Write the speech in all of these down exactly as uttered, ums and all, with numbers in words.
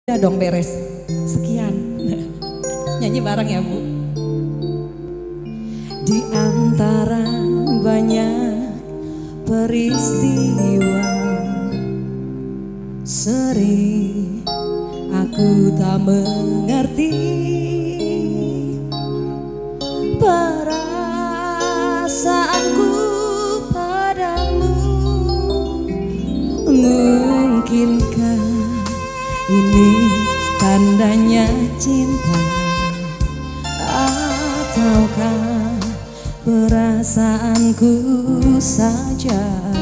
Udah dong beres, sekian. Nyanyi bareng ya Bu. Di antara banyak peristiwa, sering aku tak mengerti perasaanku padamu. Mungkinkah ini tandanya cinta, ataukah perasaanku saja?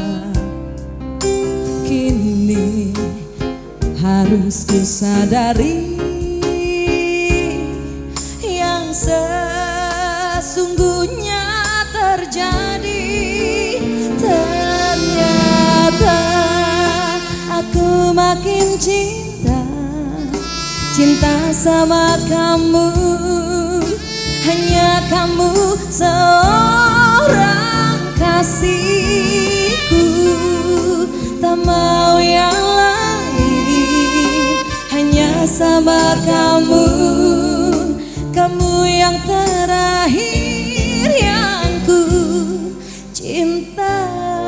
Kini harus ku sadari yang sesungguhnya terjadi. Ternyata aku makin cinta, cinta sama kamu, hanya kamu seorang kasihku. Tak mau yang lain, hanya sama kamu, kamu yang terakhir yang ku cinta.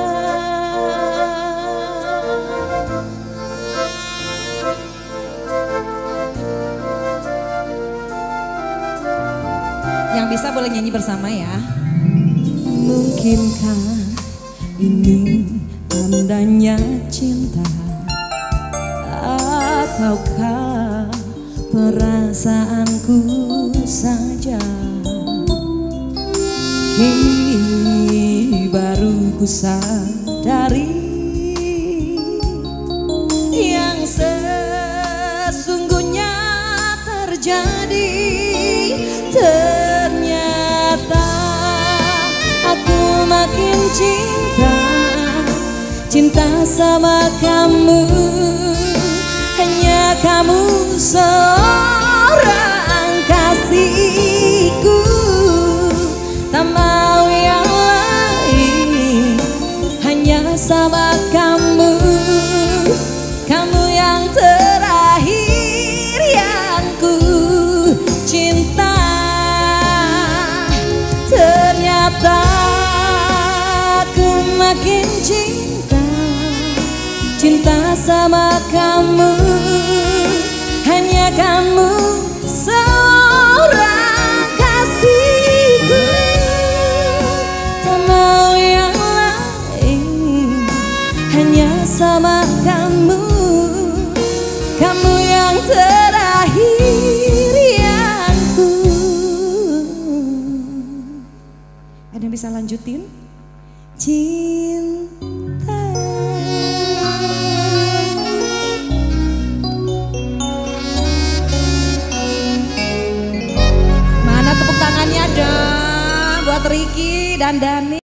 Yang bisa boleh nyanyi bersama ya. Mungkinkah ini tandanya cinta, ataukah perasaanku saja? Kini baru ku sadari yang sesungguhnya terjadi. Ternyata aku makin cinta, cinta sama kamu, hanya kamu seorang kasihku. Tak mau yang lain, hanya sama kamu, kamu yang terakhir yang ku cinta. Ternyata aku makin cinta, cinta sama kamu, hanya kamu seorang kasihku. Tak mau yang lain, hanya sama kamu, kamu yang terakhir yang ku. Ada yang bisa lanjutin? Cinta. Mana tepuk tangannya dong buat Ricky dan Dani.